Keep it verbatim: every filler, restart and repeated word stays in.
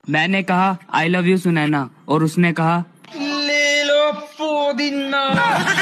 मैंने कहा I love you Sunaina और उसने कहा ले लो पुदीना।